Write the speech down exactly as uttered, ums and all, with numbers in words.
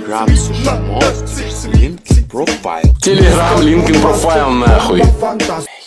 Telegram Monsters, link in profile. Telegram, link in profile, нахуй.